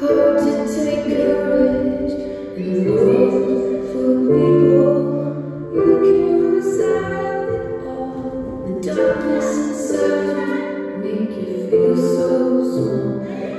hard to take courage in a world full of people who can't reside it all. The darkness inside make you feel so small.